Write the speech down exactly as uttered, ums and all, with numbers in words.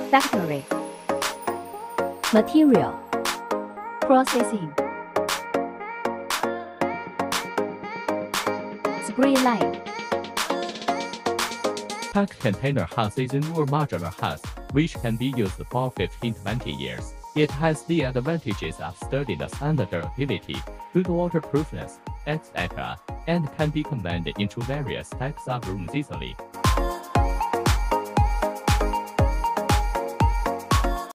Factory. Material. Processing. Spray line. Pack container house is a newer modular house, which can be used for fifteen to twenty years. It has the advantages of sturdiness and durability, good waterproofness, et cetera, and can be combined into various types of rooms easily.